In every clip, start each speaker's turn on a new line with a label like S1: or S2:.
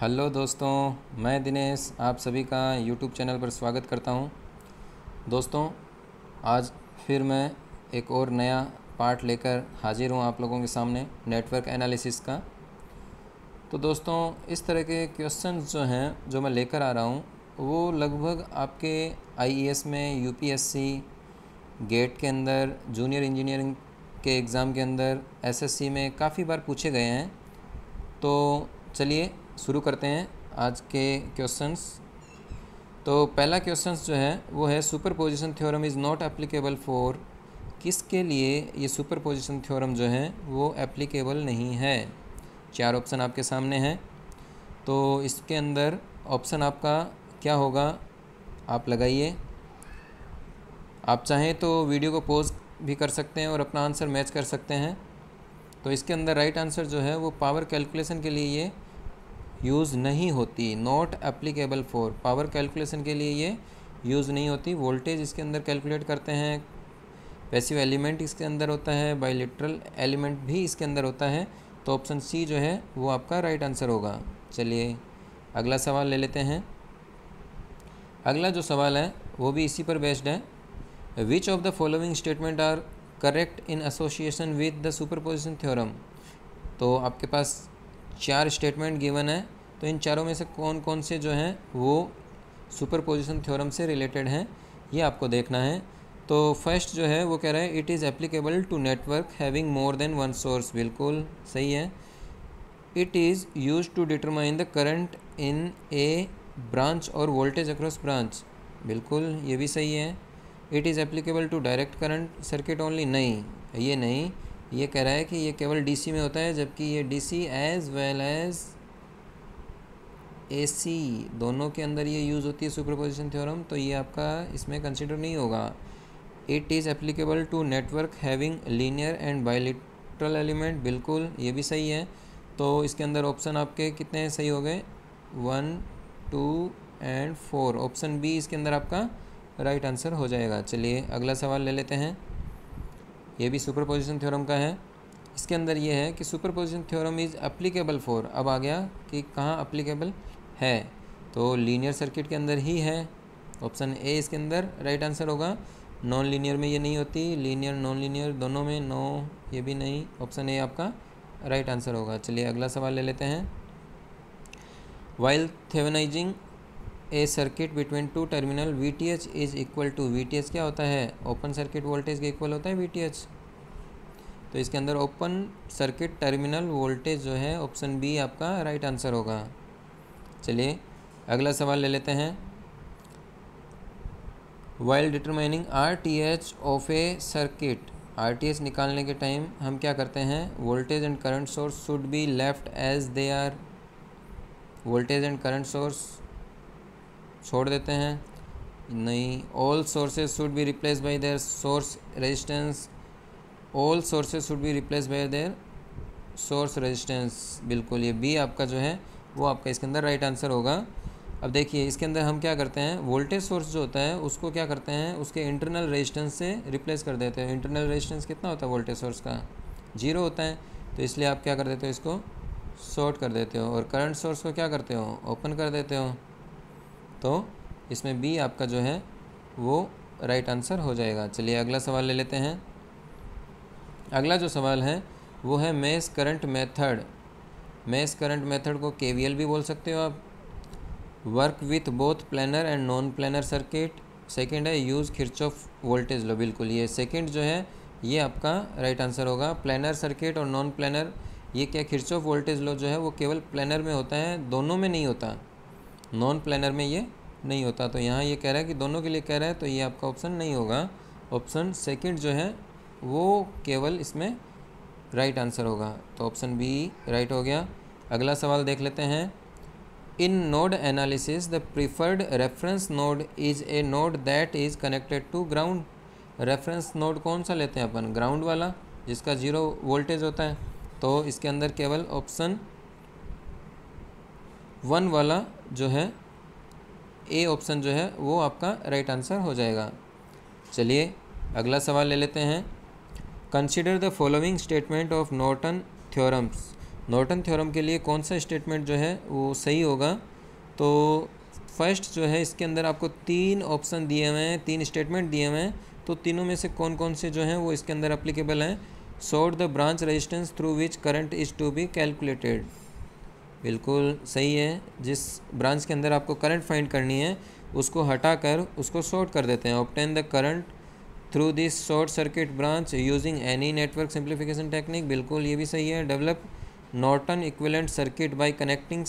S1: Hello दोस्तों, मैं दिनेश आप सभी का यूट्यूब चैनल पर स्वागत करता हूं। दोस्तों, आज फिर मैं एक और नया पार्ट लेकर हाजिर हूं आप लोगों के सामने नेटवर्क एनालिसिस का। तो दोस्तों, इस तरह के क्वेश्चंस जो हैं जो मैं लेकर आ रहा हूं वो लगभग आपके आईएएस में, यूपीएससी, गेट के अंदर, जूनियर इंजीनियरिंग के एग्ज़ाम के अंदर, एसएससी में काफ़ी बार पूछे गए हैं। तो चलिए शुरू करते हैं आज के क्वेश्चंस। तो पहला क्वेश्चंस जो है वो है superposition theorem is not applicable for. किसके लिए ये सुपरपोजिशन थ्योरम जो है वो एप्लीकेबल नहीं है। 4 ऑप्शन आपके सामने हैं। तो इसके अंदर ऑप्शन आपका क्या होगा आप लगाइए। आप चाहें तो वीडियो को पॉज भी कर सकते हैं और अपना आंसर मैच कर सकते हैं। तो इसके अंदर राइट आंसर जो है वो पावर कैलकुलेशन के लिए ये यूज़ नहीं होती। Not applicable for, power calculation के लिए ये यूज़ नहीं होती। वोल्टेज इसके अंदर कैलकुलेट करते हैं, पैसिव एलिमेंट इसके अंदर होता है, बाइलेटरल एलिमेंट भी इसके अंदर होता है। तो ऑप्शन सी जो है वो आपका राइट आंसर होगा। चलिए अगला सवाल ले लेते हैं। अगला जो सवाल है वो भी इसी पर बेस्ड है। Which of the following statement are correct in association with the superposition theorem. तो आपके पास 4 स्टेटमेंट गिवन है। तो इन चारों में से कौन कौन से जो हैं वो सुपरपोजिशन थ्योरम से रिलेटेड हैं ये आपको देखना है। तो फर्स्ट जो है वो कह रहा है it is applicable to network having more than one source. बिल्कुल सही है। It is use to determine the current in a branch और वोल्टेज अक्रॉस ब्रांच। बिल्कुल ये भी सही है। It is applicable to direct current circuit only. नहीं, ये नहीं, ये कह रहा है कि ये केवल डीसी में होता है, जबकि ये DC as well as AC दोनों के अंदर ये यूज़ होती है सुपरपोजिशन थ्योरम। तो ये आपका इसमें कंसिडर नहीं होगा। It is applicable to network having linear and bilateral element. बिल्कुल ये भी सही है। तो इसके अंदर ऑप्शन आपके कितने सही हो गए, 1, 2 एंड 4। ऑप्शन बी इसके अंदर आपका राइट आंसर हो जाएगा। चलिए अगला सवाल ले लेते हैं। ये भी सुपरपोजिशन थ्योरम का है। इसके अंदर ये है कि superposition theorem is applicable for. अब आ गया कि कहाँ एप्लीकेबल है, तो लीनियर सर्किट के अंदर ही है। ऑप्शन ए इसके अंदर राइट आंसर होगा। नॉन लीनियर में ये नहीं होती, लीनियर नॉन लीनियर दोनों में नो, ये भी नहीं। ऑप्शन ए आपका राइट आंसर होगा। चलिए अगला सवाल ले लेते हैं। While thevenizing a circuit between 2 terminal VTH is equal to. VTH क्या होता है, ओपन सर्किट वोल्टेज के इक्वल होता है VTH। तो इसके अंदर ओपन सर्किट टर्मिनल वोल्टेज जो है ऑप्शन बी आपका राइट आंसर होगा। चलिए अगला सवाल ले लेते हैं। While determining RTH of a circuit. RTH निकालने के टाइम हम क्या करते हैं, voltage and current source should be left as they are. Voltage and current source छोड़ देते हैं, नहीं। All sources should be replace by their source resistance. All sources should be replace by their source resistance. बिल्कुल ये B आपका जो है वो आपका इसके अंदर राइट आंसर होगा। अब देखिए इसके अंदर हम क्या करते हैं, वोल्टेज सोर्स जो होता है उसको क्या करते हैं, उसके इंटरनल रेजिस्टेंस से रिप्लेस कर देते हैं। इंटरनल रेजिस्टेंस कितना होता है वोल्टेज सोर्स का, 0 होता है। तो इसलिए आप क्या कर देते हो, इसको शॉर्ट कर देते हो। और करंट सोर्स को क्या करते हो, ओपन कर देते हो। तो इसमें बी आपका जो है वो राइट आंसर हो जाएगा। चलिए अगला सवाल ले लेते हैं। अगला जो सवाल है वो है mesh current method. Mesh current method को KVL भी बोल सकते हो आप। Work with both planar and non planar circuit. Second है यूज़ किरचॉफ वोल्टेज लॉ। बिल्कुल ये सेकंड जो है ये आपका राइट आंसर होगा। प्लेनर सर्किट और नॉन प्लेनर, ये क्या किरचॉफ वोल्टेज लॉ जो है वो केवल प्लेनर में होता है, दोनों में नहीं होता, नॉन प्लेनर में ये नहीं होता। तो यहाँ ये कह रहा है कि दोनों के लिए कह रहा है, तो ये आपका ऑप्शन नहीं होगा। ऑप्शन सेकंड जो है वो केवल इसमें राइट आंसर होगा। तो ऑप्शन बी राइट हो गया। अगला सवाल देख लेते हैं। In node analysis the preferred reference node is a node that is connected to ground. Reference node कौन सा लेते हैं अपन, ग्राउंड वाला जिसका 0 वोल्टेज होता है। तो इसके अंदर केवल ऑप्शन 1 वाला जो है ए ऑप्शन जो है वो आपका राइट आंसर हो जाएगा। चलिए अगला सवाल ले लेते हैं। Consider the following statement of Norton theorems. Norton theorem के लिए कौन सा स्टेटमेंट जो है वो सही होगा। तो फर्स्ट जो है इसके अंदर आपको 3 ऑप्शन दिए हुए हैं, 3 स्टेटमेंट दिए हुए हैं, तो तीनों में से कौन कौन से जो हैं वो इसके अंदर अप्लीकेबल हैं। Short the branch resistance through which current is to be calculated, बिल्कुल सही है। जिस ब्रांच के अंदर आपको करंट फाइंड करनी है उसको हटाकर उसको शॉर्ट कर देते हैं। Obtain the current through this short circuit branch using any network simplification technique, बिल्कुल ये भी सही है। Develop Norton equivalent circuit by connecting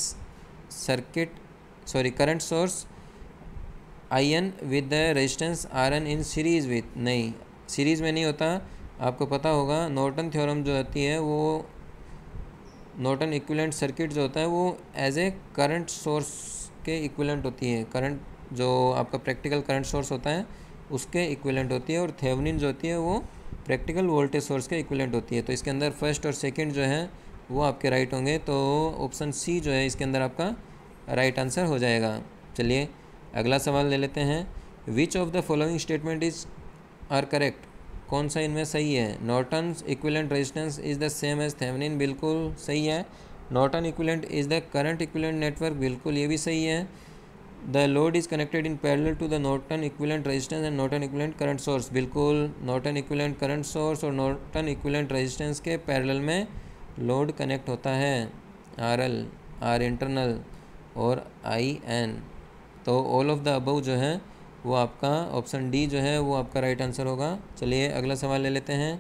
S1: current source IN with the resistance RN in series with, नहीं सीरीज़ में नहीं होता, आपको पता होगा। नॉर्टन थ्योरम जो होती है वो नॉर्टन इक्विवेलेंट सर्किट जो होता है वो एज ए करंट सोर्स के इक्विवेलेंट होती है। करंट जो आपका प्रैक्टिकल करंट सोर्स होता है उसके इक्विवेलेंट होती है, और थेवेनिन जो होती है वो प्रैक्टिकल वोल्टेज सोर्स के इक्विवेलेंट होती है। तो इसके अंदर फर्स्ट और सेकंड जो है वो आपके राइट होंगे, तो ऑप्शन सी जो है इसके अंदर आपका राइट आंसर हो जाएगा। चलिए अगला सवाल ले लेते हैं। Which of the following statement is are correct, कौन सा इनमें सही है। Norton's equivalent resistance is the same as Thevenin, बिल्कुल सही है। Norton equivalent is the current equivalent network, बिल्कुल ये भी सही है। The load is connected in parallel to the Norton equivalent resistance and Norton equivalent current source, बिल्कुल Norton equivalent current source और नॉर्टन इक्विवेलेंट रेजिस्टेंस के पैरेलल में load connect होता है, RL, R इंटरनल और IN। तो ऑल ऑफ द अबव जो है वो आपका ऑप्शन डी जो है वो आपका राइट आंसर होगा। चलिए अगला सवाल ले लेते हैं।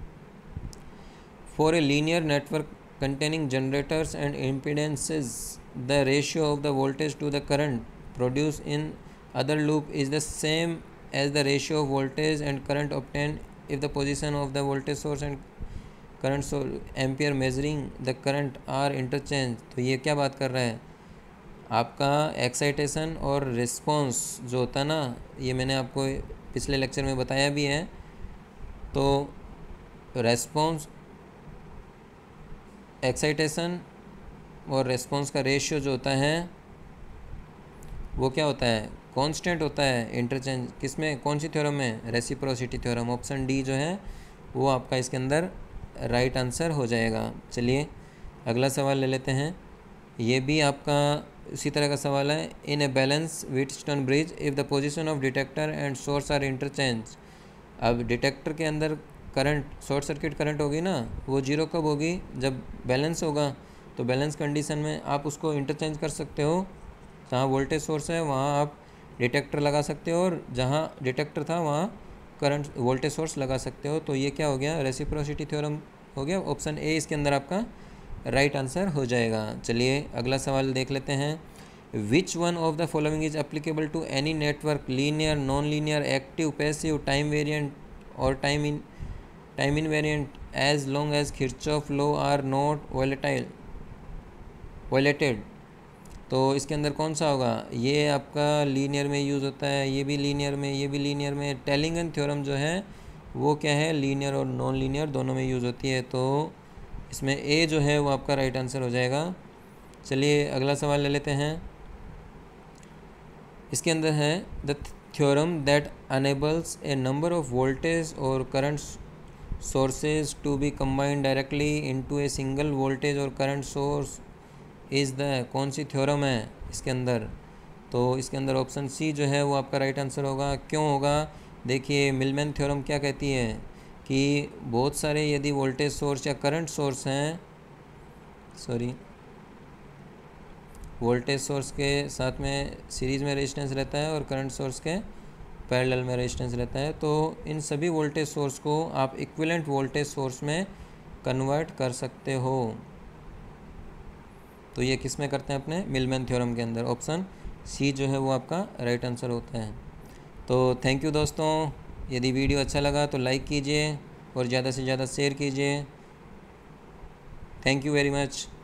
S1: For a linear network containing generators and impedances the ratio of the voltage to the current produce in other loop is the same as the ratio of voltage and current obtain if the position of the voltage source and current source ampere measuring the current are interchange. तो ये क्या बात कर रहा है, आपका excitation और response जो होता है ना, ये मैंने आपको पिछले लेक्चर में बताया भी है। तो रेस्पॉन्स, एक्साइटेशन और रिस्पॉन्स का रेशियो जो होता है वो क्या होता है, कांस्टेंट होता है। इंटरचेंज किसमें, कौन सी थ्योरम में, रेसिप्रोसिटी थ्योरम। ऑप्शन डी जो है वो आपका इसके अंदर राइट आंसर हो जाएगा। चलिए अगला सवाल ले लेते हैं। ये भी आपका उसी तरह का सवाल है। In a balance Wheatstone bridge if the position of detector and source are interchange. अब डिटेक्टर के अंदर करंट, शॉर्ट सर्किट करंट होगी ना, वो जीरो कब होगी, जब बैलेंस होगा। तो बैलेंस कंडीशन में आप उसको इंटरचेंज कर सकते हो, जहाँ वोल्टेज सोर्स है वहाँ आप डिटेक्टर लगा सकते हो, और जहाँ डिटेक्टर था वहाँ करंट वोल्टेज सोर्स लगा सकते हो। तो ये क्या हो गया, रेसिप्रोसिटी थ्योरम हो गया। ऑप्शन ए इसके अंदर आपका राइट आंसर हो जाएगा। चलिए अगला सवाल देख लेते हैं। Which one of the following is applicable to any network, linear, non linear, active, passive, time variant और time invariant, as long as Kirchhoff law are not violated. तो इसके अंदर कौन सा होगा, ये आपका लीनियर में यूज़ होता है, ये भी लीनियर में, ये भी लीनियर में। टेलिंगन थ्योरम जो है वो क्या है, लीनियर और नॉन लीनियर दोनों में यूज़ होती है। तो इसमें ए जो है वो आपका राइट आंसर हो जाएगा। चलिए अगला सवाल ले लेते हैं। इसके अंदर है the theorem that enables a number of voltage और current sources to be combined directly into a single voltage और करंट सोर्स इज़ द, कौन सी थ्योरम है इसके अंदर। तो इसके अंदर ऑप्शन सी जो है वो आपका राइट आंसर होगा। क्यों होगा, देखिए मिलमैन थ्योरम क्या कहती है कि बहुत सारे यदि वोल्टेज सोर्स या करंट सोर्स हैं, वोल्टेज सोर्स के साथ में सीरीज़ में रेजिस्टेंस रहता है और करंट सोर्स के पैरेलल में रेजिस्टेंस रहता है, तो इन सभी वोल्टेज सोर्स को आप इक्विवेलेंट वोल्टेज सोर्स में कन्वर्ट कर सकते हो। तो ये किस में करते हैं, अपने मिलमैन थ्योरम के अंदर। ऑप्शन सी जो है वो आपका राइट आंसर होता है। तो थैंक यू दोस्तों, यदि वीडियो अच्छा लगा तो लाइक कीजिए और ज़्यादा से ज़्यादा शेयर कीजिए। Thank you very much.